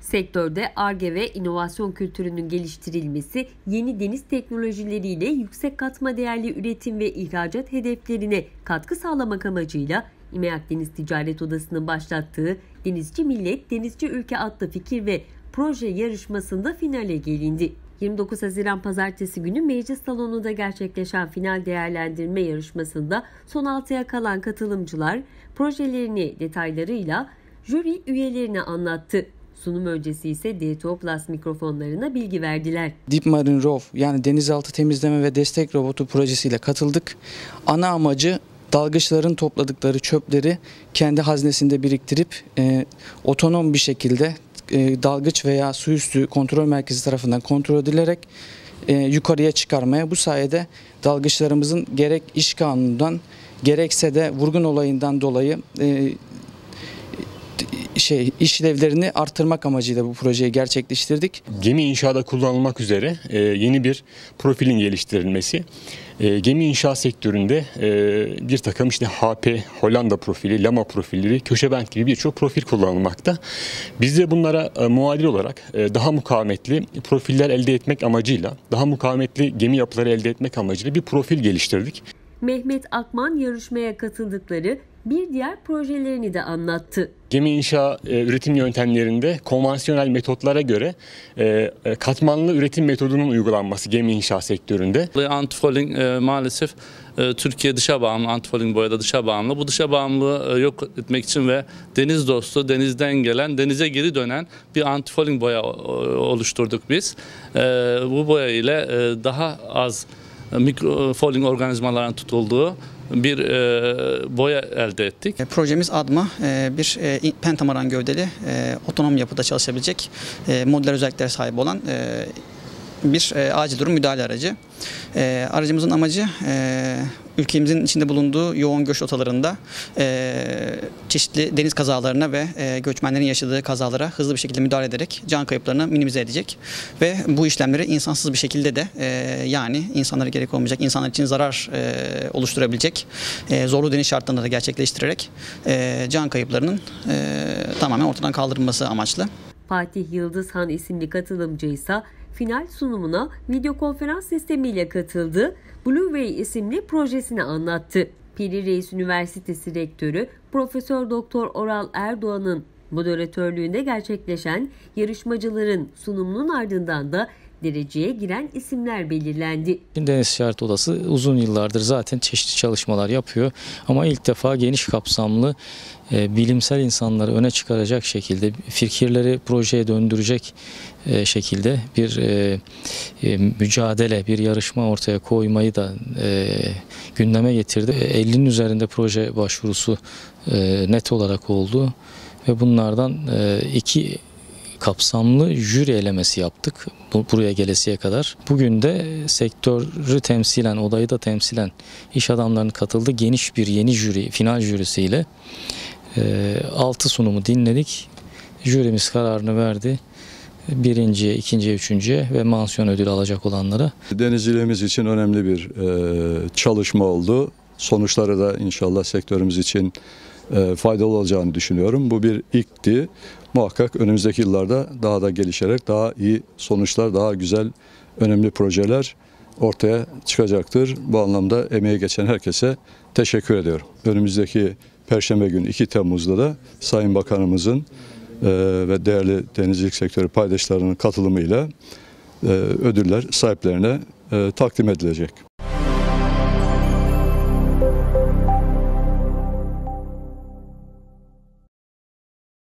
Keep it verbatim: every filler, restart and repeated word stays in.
Sektörde Ar-Ge ve inovasyon kültürünün geliştirilmesi, yeni deniz teknolojileriyle yüksek katma değerli üretim ve ihracat hedeflerine katkı sağlamak amacıyla İMEAK Deniz Ticaret Odası'nın başlattığı Denizci Millet, Denizci Ülke adlı fikir ve proje yarışmasında finale gelindi. yirmi dokuz Haziran Pazartesi günü meclis salonunda gerçekleşen final değerlendirme yarışmasında son altıya kalan katılımcılar projelerini detaylarıyla jüri üyelerine anlattı. Sunum öncesi ise D T O Plus mikrofonlarına bilgi verdiler. Deep Marine Rov yani denizaltı temizleme ve destek robotu projesiyle katıldık. Ana amacı dalgıçların topladıkları çöpleri kendi haznesinde biriktirip e, otonom bir şekilde e, dalgıç veya su üstü kontrol merkezi tarafından kontrol edilerek e, yukarıya çıkarmaya, bu sayede dalgıçlarımızın gerek iş kanunundan gerekse de vurgun olayından dolayı e, şey işlevlerini artırmak amacıyla bu projeyi gerçekleştirdik. Gemi inşaada kullanılmak üzere e, yeni bir profilin geliştirilmesi. E, gemi inşaat sektöründe e, bir takım işte H P, Hollanda profili, Lama profilleri, köşebent gibi birçok profil kullanılmakta. Biz de bunlara e, muadil olarak e, daha mukavemetli profiller elde etmek amacıyla, daha mukavemetli gemi yapıları elde etmek amacıyla bir profil geliştirdik. Mehmet Akman yarışmaya katıldıkları bir diğer projelerini de anlattı. Gemi inşa e, üretim yöntemlerinde konvansiyonel metotlara göre e, katmanlı üretim metodunun uygulanması gemi inşa sektöründe. Antifouling e, maalesef e, Türkiye dışa bağımlı, antifouling boyada dışa bağımlı. Bu dışa bağımlılığı e, yok etmek için ve deniz dostu, denizden gelen, denize geri dönen bir antifouling boya oluşturduk biz. E, bu boya ile e, daha az mikrofouling organizmaların tutulduğu bir e, boya elde ettik. Projemiz A D M A e, bir e, pentamaran gövdeli, e, otonom yapıda çalışabilecek, e, modüler özelliklere sahip olan e, bir e, acil durum müdahale aracı. E, aracımızın amacı e, ülkemizin içinde bulunduğu yoğun göç rotalarında e, çeşitli deniz kazalarına ve e, göçmenlerin yaşadığı kazalara hızlı bir şekilde müdahale ederek can kayıplarını minimize edecek ve bu işlemleri insansız bir şekilde de e, yani insanlara gerek olmayacak, insanlar için zarar e, oluşturabilecek e, zorlu deniz şartlarında da gerçekleştirerek e, can kayıplarının e, tamamen ortadan kaldırılması amaçlı. Fatih Yıldızhan isimli katılımcı ise final sunumuna video konferans sistemiyle katıldı. Blueway isimli projesini anlattı. Piri Reis Üniversitesi Rektörü Profesör Doktor Oral Erdoğan'ın moderatörlüğünde gerçekleşen yarışmacıların sunumunun ardından da dereceye giren isimler belirlendi. Deniz Ticaret Odası uzun yıllardır zaten çeşitli çalışmalar yapıyor ama ilk defa geniş kapsamlı e, bilimsel insanları öne çıkaracak şekilde, fikirleri projeye döndürecek e, şekilde bir e, e, mücadele, bir yarışma ortaya koymayı da e, gündeme getirdi. ellinin üzerinde proje başvurusu e, net olarak oldu ve bunlardan e, iki kapsamlı jüri elemesi yaptık buraya gelesiye kadar. Bugün de sektörü temsilen, odayı da temsilen iş adamlarının katıldığı geniş bir yeni jüri, final jürisiyle altı sunumu dinledik. Jürimiz kararını verdi. Birinciye, ikinciye, üçüncüye ve mansiyon ödülü alacak olanlara. Denizciliğimiz için önemli bir e, çalışma oldu. Sonuçları da inşallah sektörümüz için e, faydalı olacağını düşünüyorum. Bu bir ilkti. Muhakkak önümüzdeki yıllarda daha da gelişerek daha iyi sonuçlar, daha güzel, önemli projeler ortaya çıkacaktır. Bu anlamda emeği geçen herkese teşekkür ediyorum. Önümüzdeki Perşembe günü iki Temmuz'da da Sayın Bakanımızın e, ve değerli denizcilik sektörü paydaşlarının katılımıyla e, ödüller sahiplerine e, takdim edilecek.